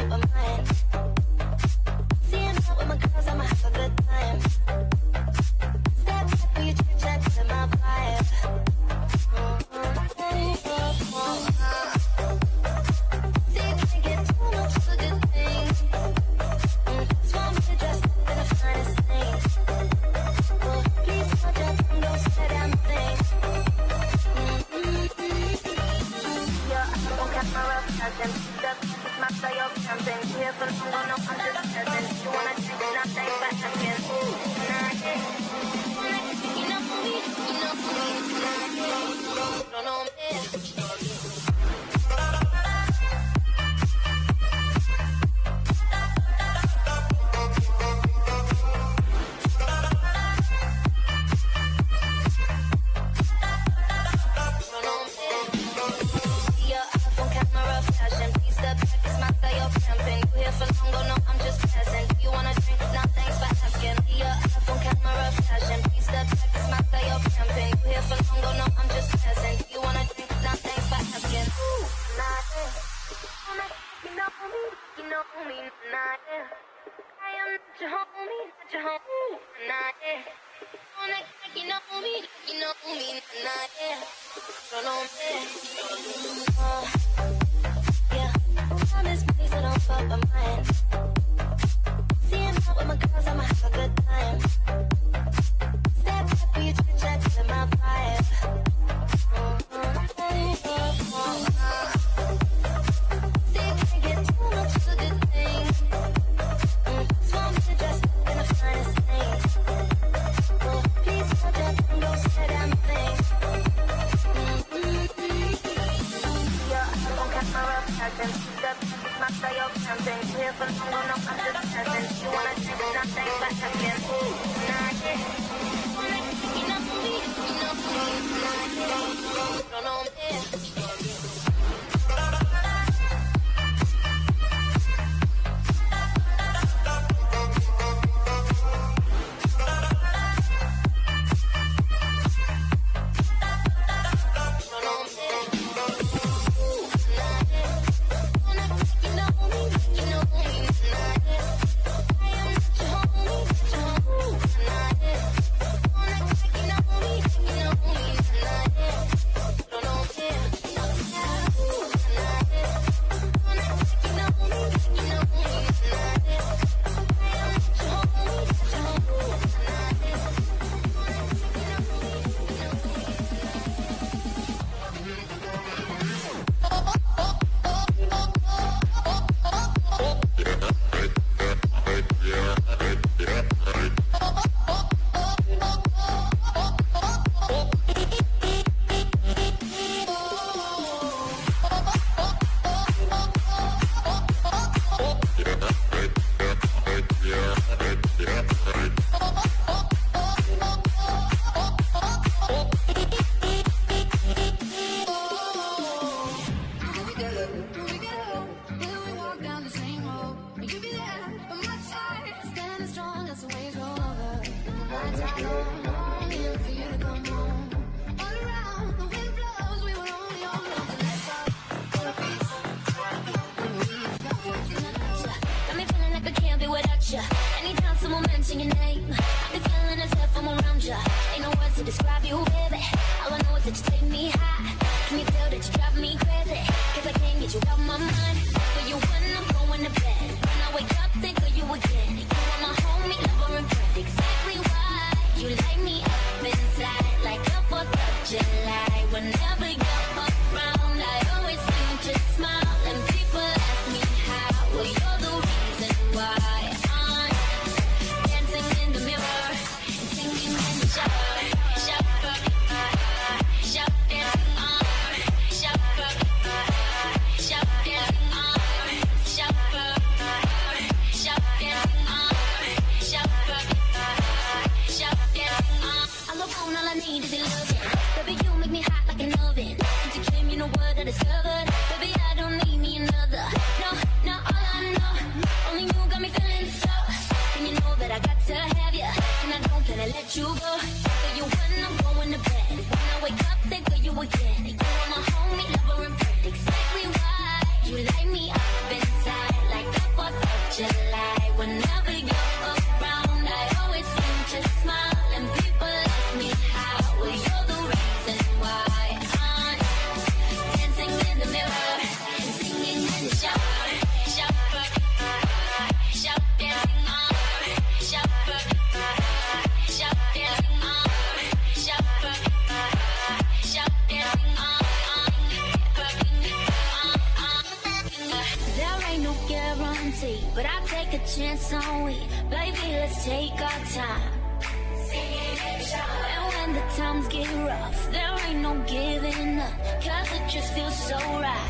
top of mind. Seeing out with my girls, I'ma have a good time. Step back when you chit chat to my vibe. See, you can't get too much of a good thing. That's why I'm here dressed up in the finest things. Please hold your tongue, don't say damn thing. Yeah, I don't got my rough cousin. Step, it's my style, something. You here for long, no, I'm just peasant. You wanna drink, nothing but nothing. Nah, yeah. You know me, don't know me. Dancing see, but I'll take a chance on we. Baby, let's take our time. And when the times get rough, there ain't no giving up, cause it just feels so right.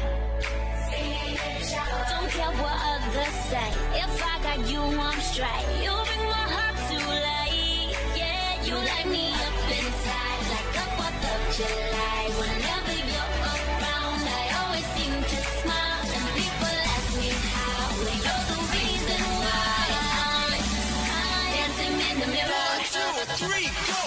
Don't care what others say, if I got you, I'm straight. You bring my heart to life, yeah. You light me up inside like a 4th of July. Whenever you're around, I always seem to smile. And people ask me how, well, you're the reason why I'm dancing in the mirror. 1, 2, 3, go!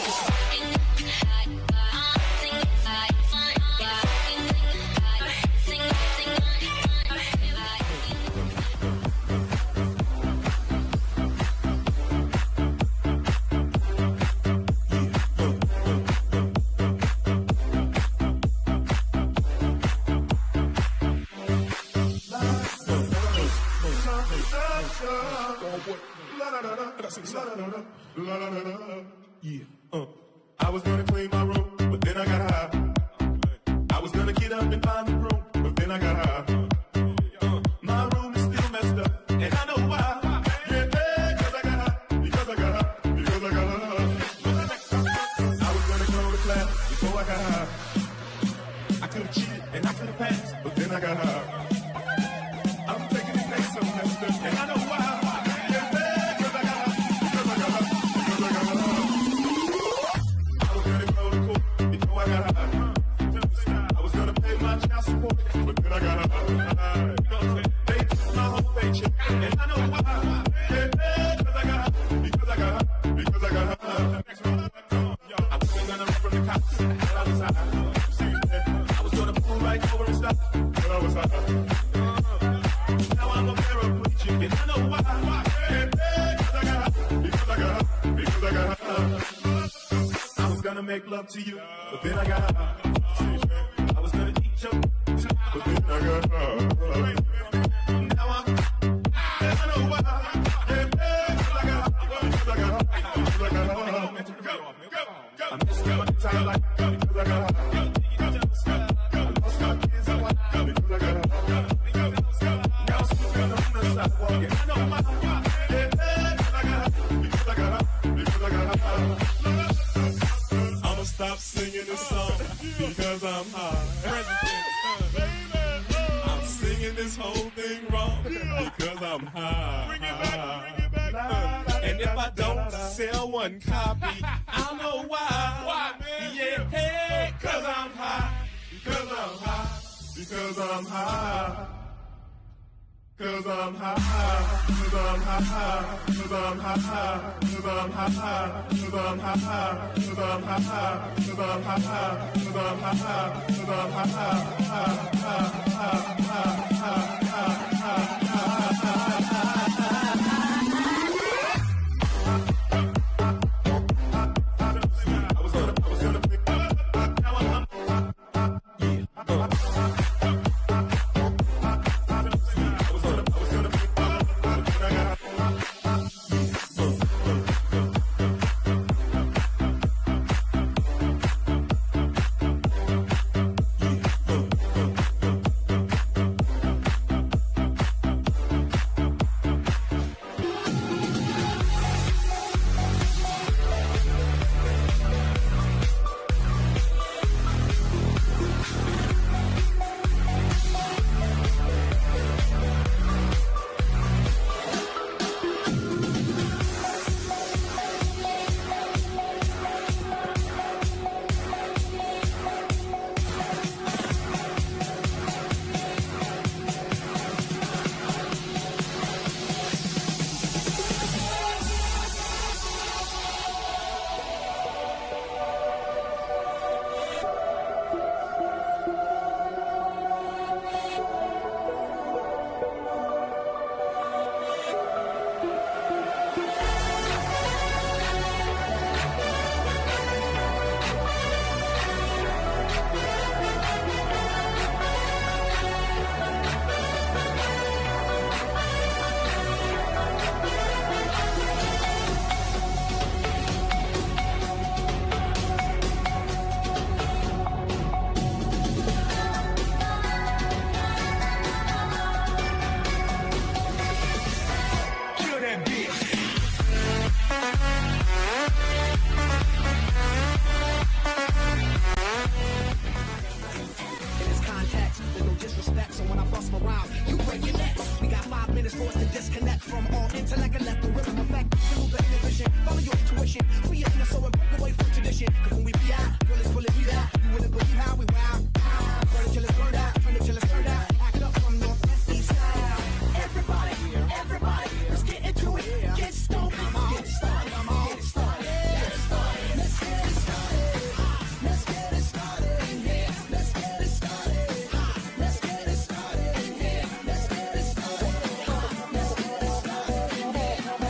Yeah. I was gonna clean my room, but then I got high. I was gonna get up and find the room, but then I got high. My room is still messed up, and I know why. Yeah, cause I got high, because I got high, because I got high. I was gonna go to class before I got high. I could've cheated and I could've passed, but then I got high. I'm taking this next semester, and I know why. I was gonna pay my child support, but then I got high. They took my whole paycheck, and I know why. Yeah, because I got high, because I got high, because I got high. I wasn't gonna run from the cops, but I was high. I was gonna pull right over and stop, but I was high. Now I'm a paraplegic, and I know why. Yeah, because I got high, because I got high, because I got high. I was gonna make love to you, but then I got high. I was gonna eat your, but then I got high. Now I know why. Yeah, because I got high, because I got high, because I got high. I missed my entire life because I got high. I lost my kids and wife because I got high. Now I'm sleeping on the sidewalk, and I know why. Yeah, because I got high, because I got high, because I got high. I'ma stop singing this song because I'm high. I'm singing this whole thing wrong because I'm high. And if I don't sell one copy, I'll know why. Why, man? Yeah, hey, cause I'm high. Because I'm high. Because I'm high. Cause I'm high, cause I'm high, cause I'm high, cause I'm high, cause I'm high, cause I'm high, cause I'm high, cause I'm high, cause is forced to disconnect from all intellect and let the rhythm effect to move the inhibition. Follow your intuition, free your inner soul and break away from tradition. Cause when we be out, girl, it's fully be out. You wouldn't believe how we wow. Burn it till it's burned out, turn it till it's turned out. Act up from northwest east side. Everybody, everybody, let's get into it. Get stoned, get it started, get it started, get it started. Let's get it started. Let's get it started in here. Let's get it started. Let's get it started in here. Let's get it started. Let's get it started in here.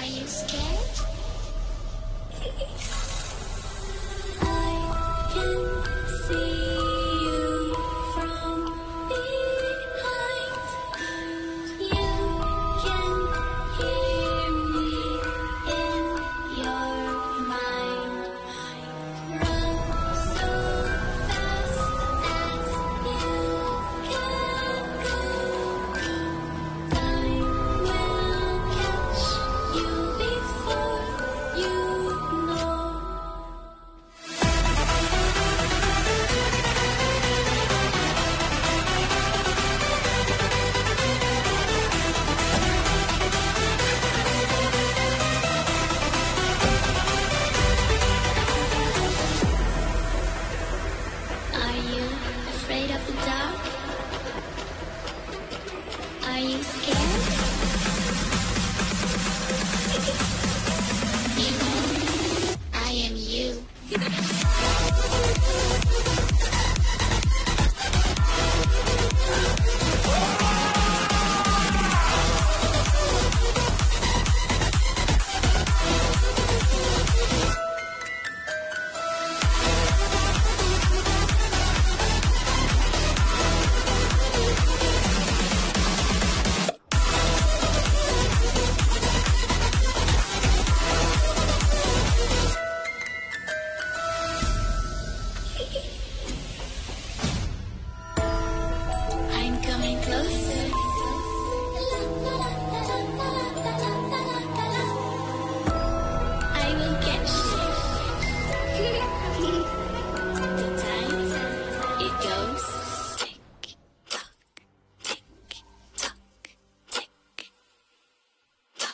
you scared? I can see you from behind. You can hear me in your mind. Run so fast as you can go. Time will catch you before you know. Are you afraid of the dark? Are you scared? I am you. I'm coming closer. I will catch you. The time it goes tick tock, tick tock, tick tock.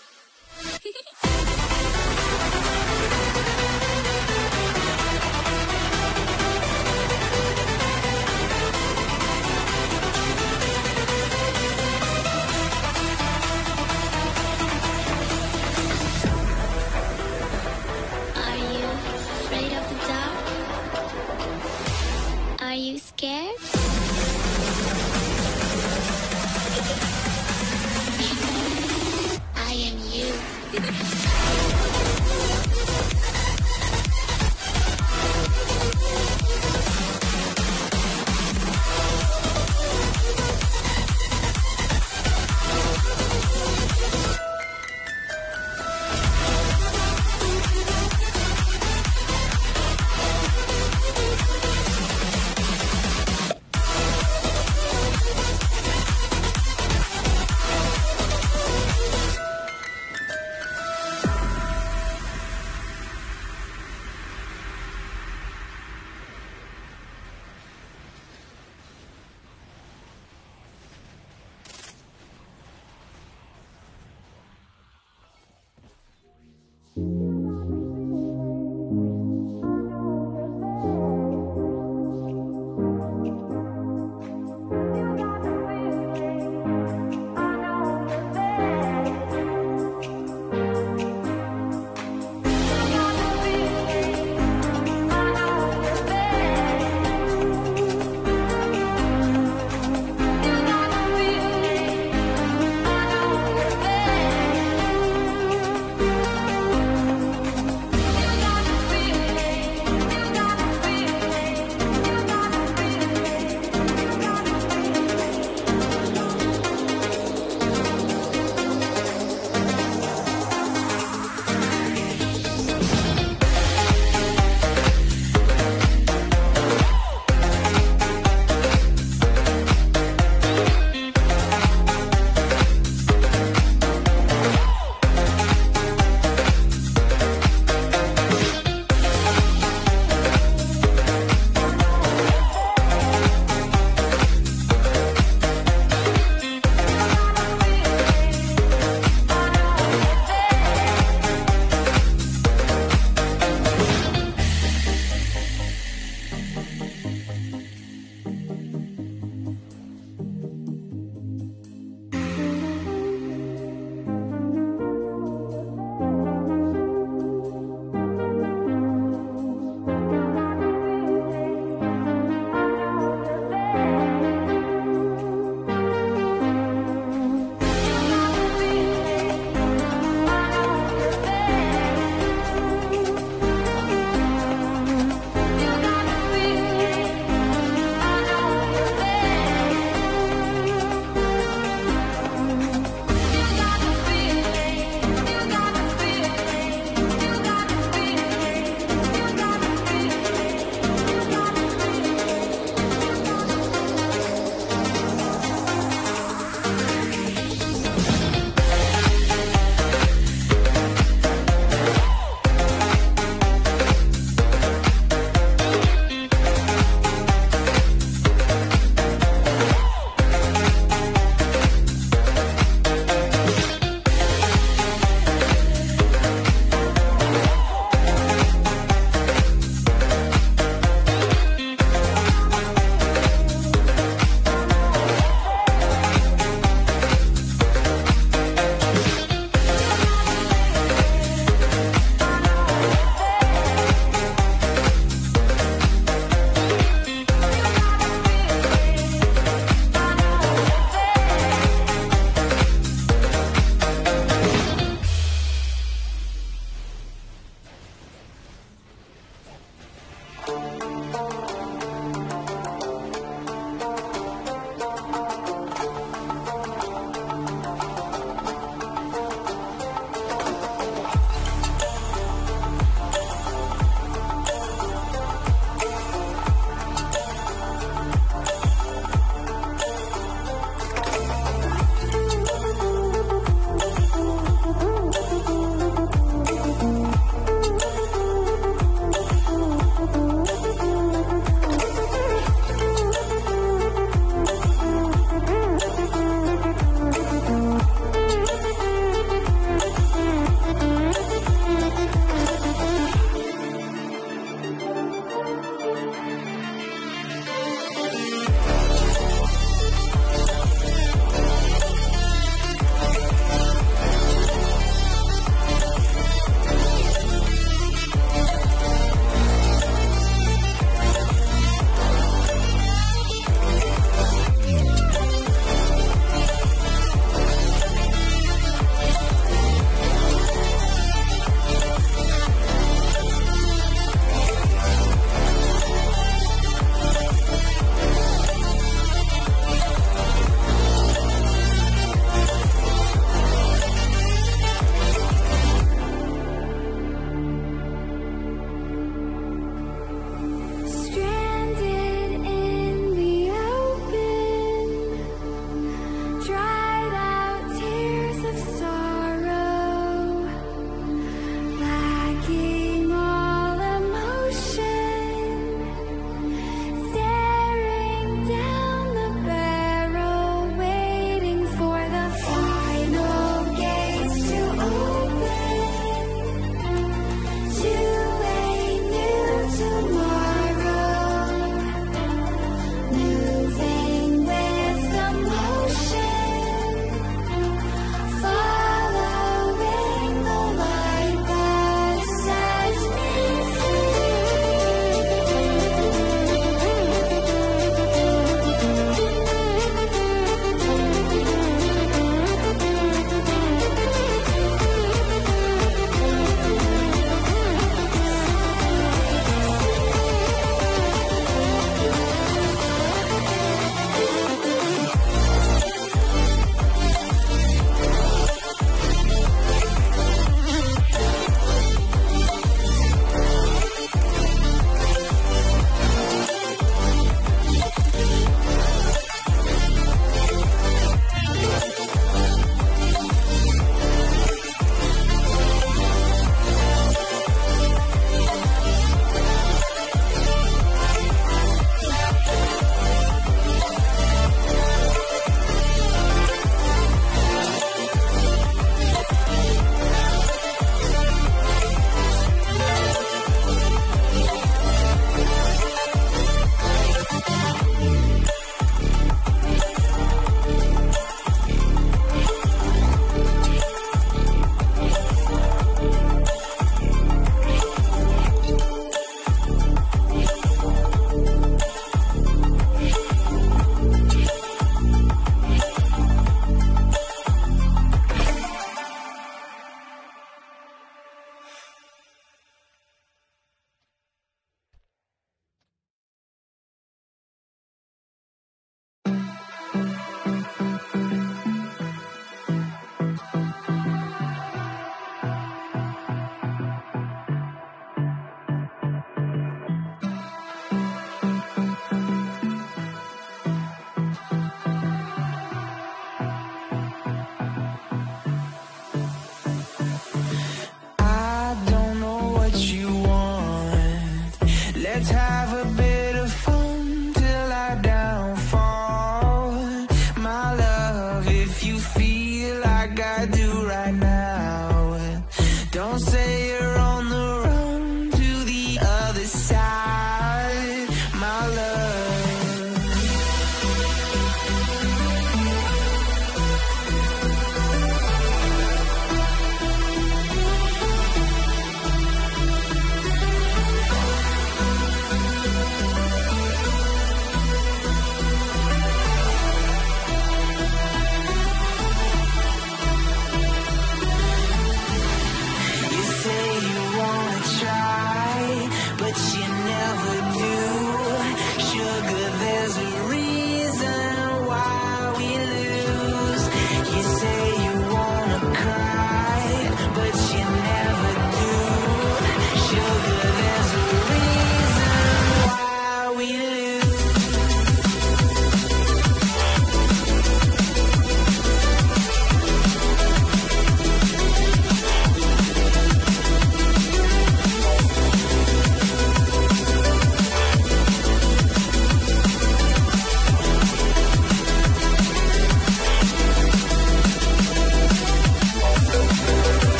Are you afraid of the dark? Are you scared? I am you.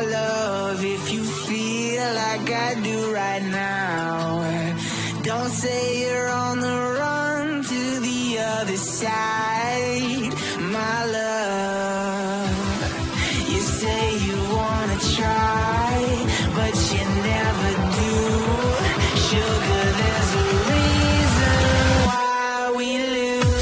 love if you feel like I do right now. Don't say you're on the run to the other side, my love. You say you wanna try, but you never do. Sugar, there's a reason why we lose.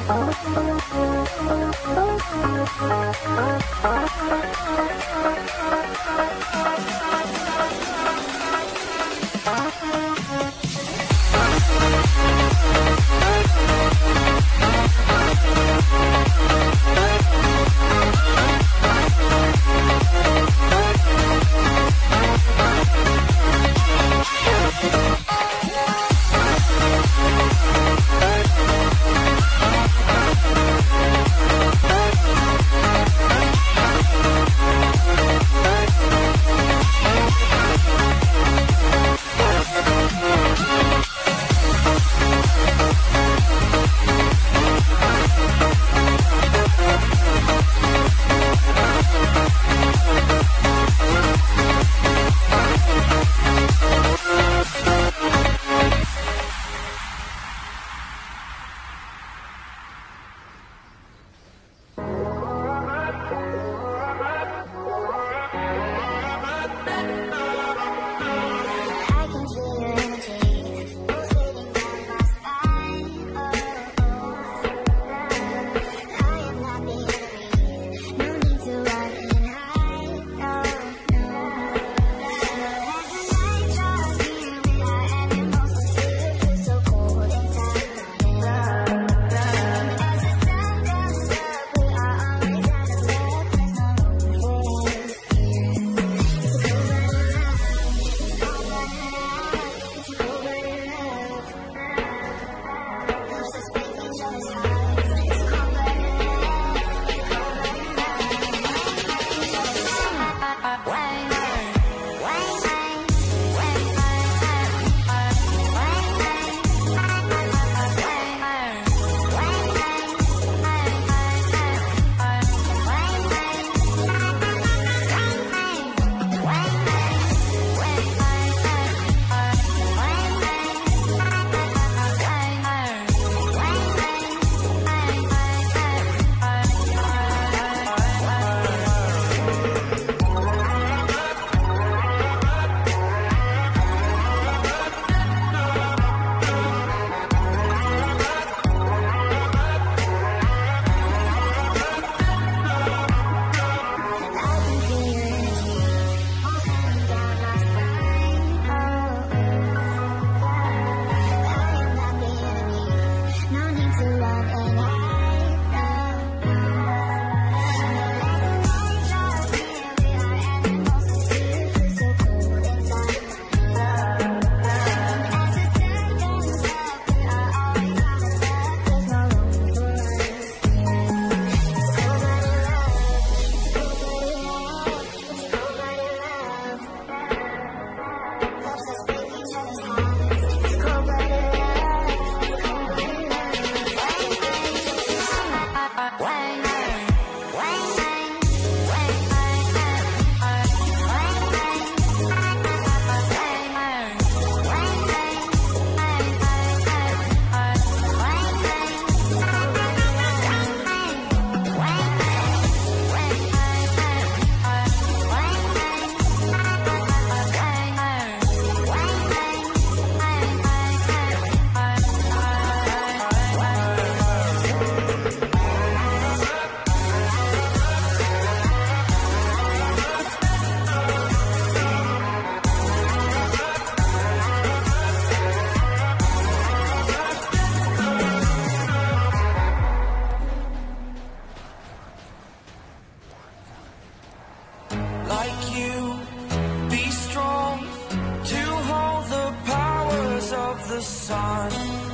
the sun.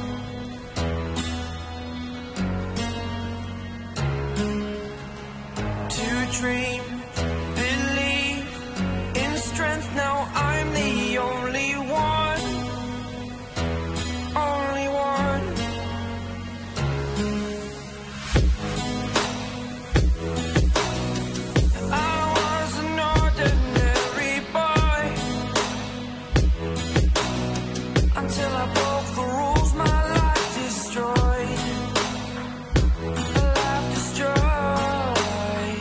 To dream, believe in strength. Now I'm the only one, only one. I was an ordinary boy until I broke the rules. My life destroyed, life destroyed.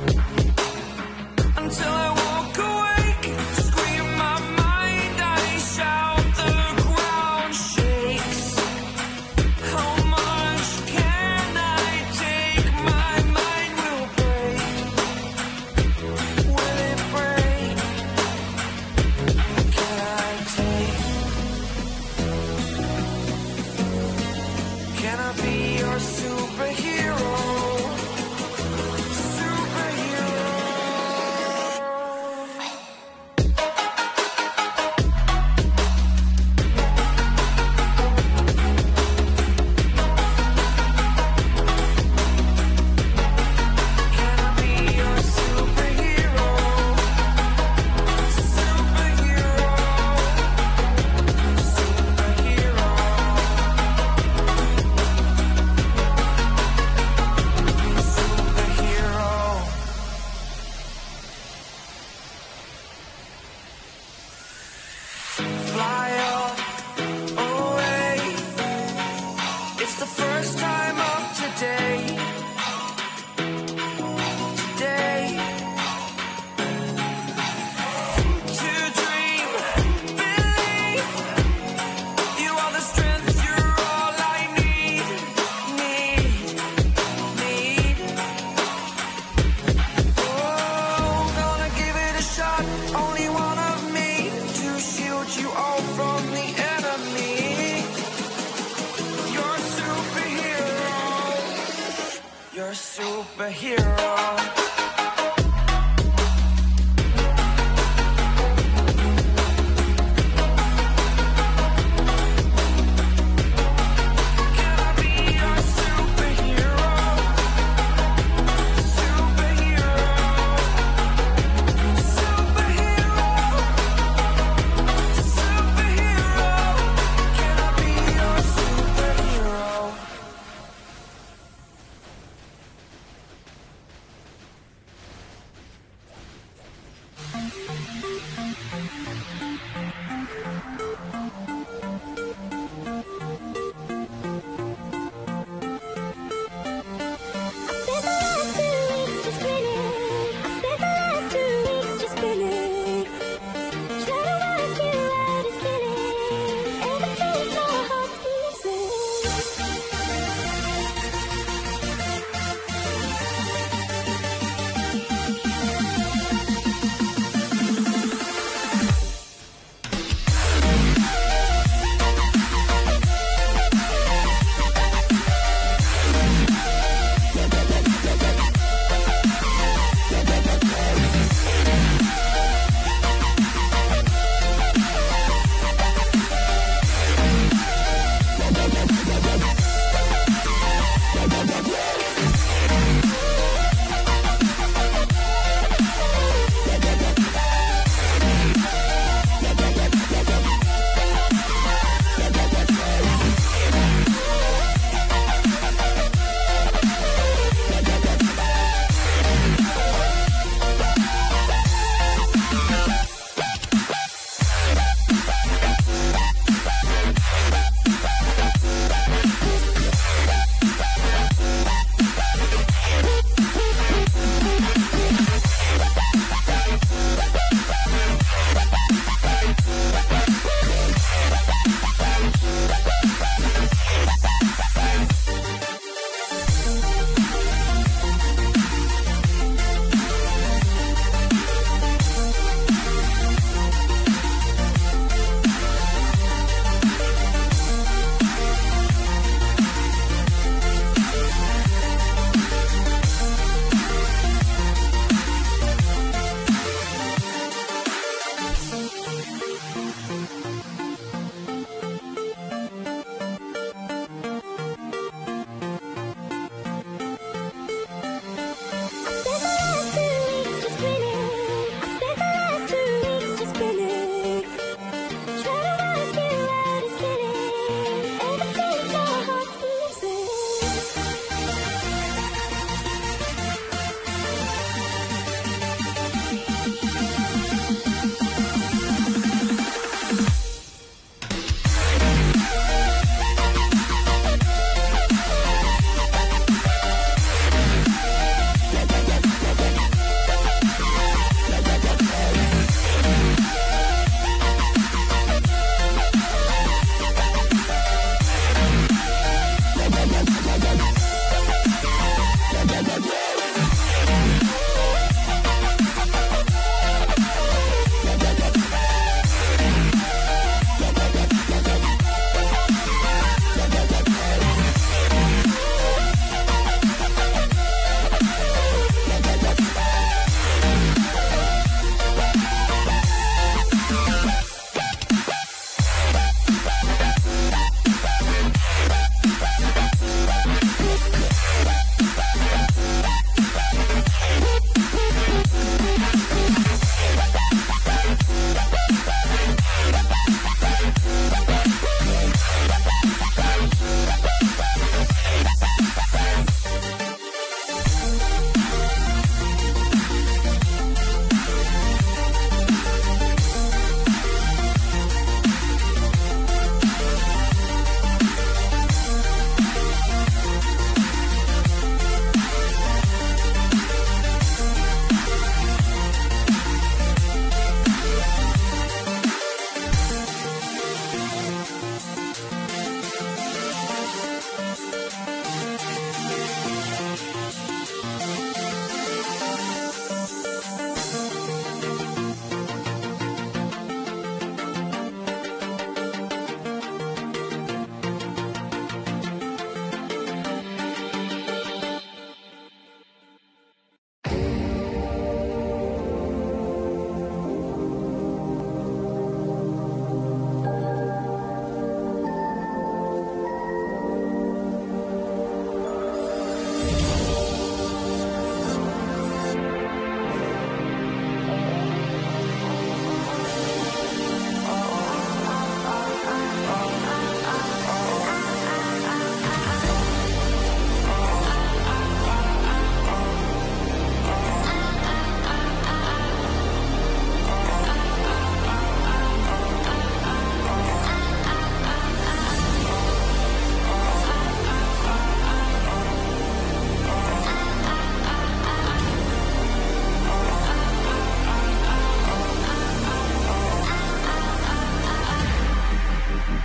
Until I walk awake, scream my mind, I shout, the ground shakes. How much can I your superhero? Superhero.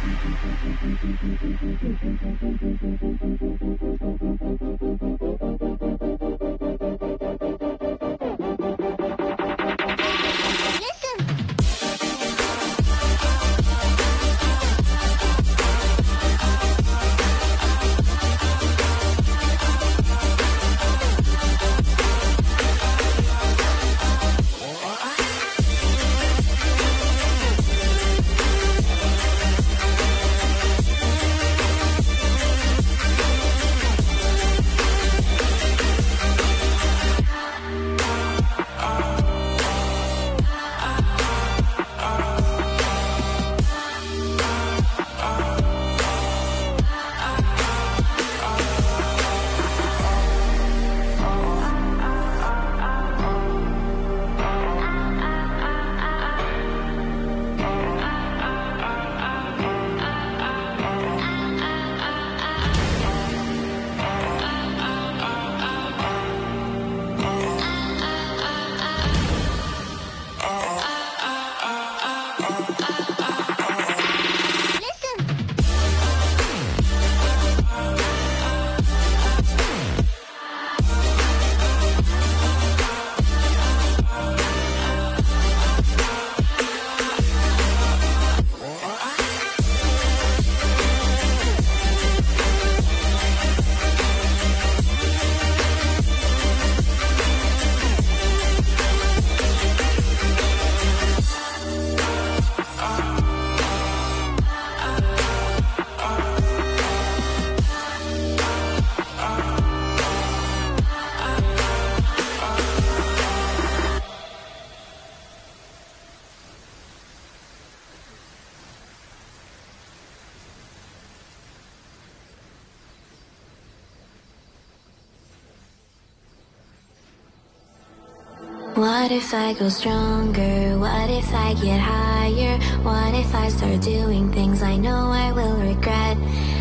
What if I go stronger? What if I get higher? What if I start doing things I know I will regret?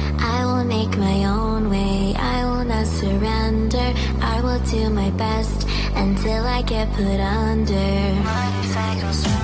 I will make my own way, I will not surrender. I will do my best until I get put under. What if I go stronger?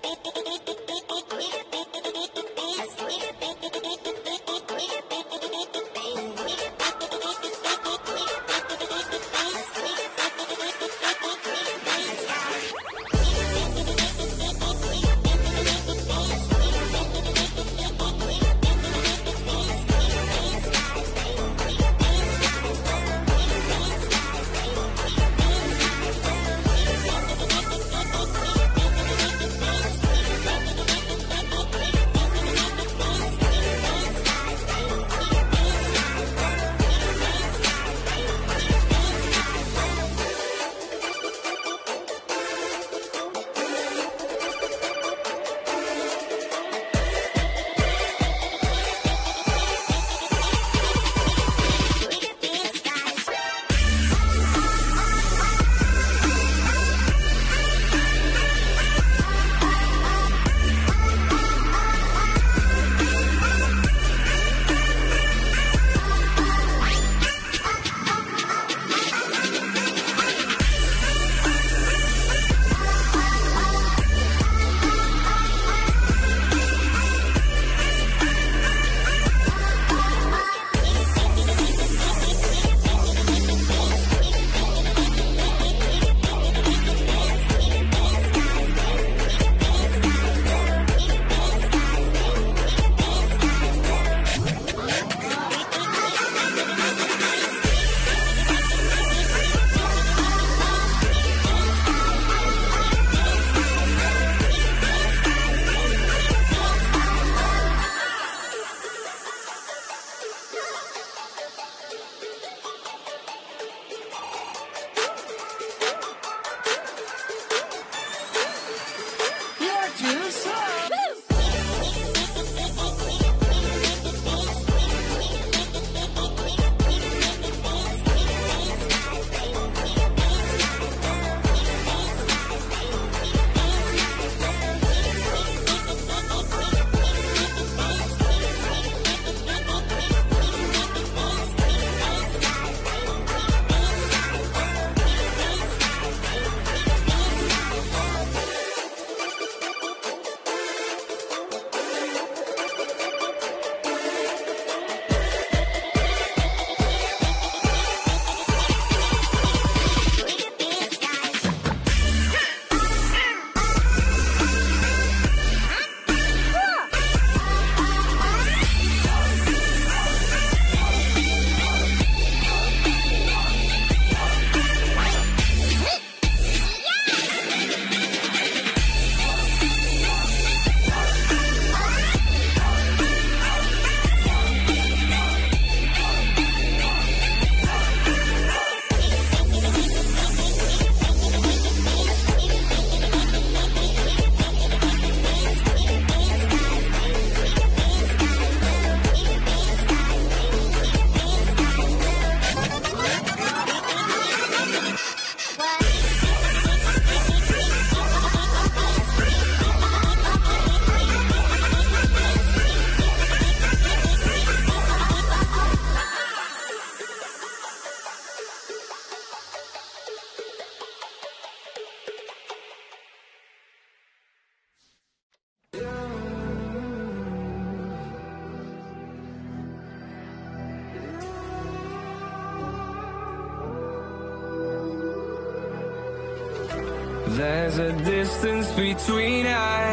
There's a distance between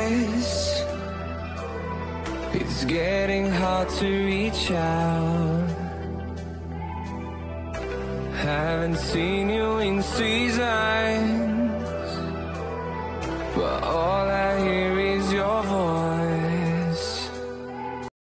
us. It's getting hard to reach out. Haven't seen you in seasons, but all I hear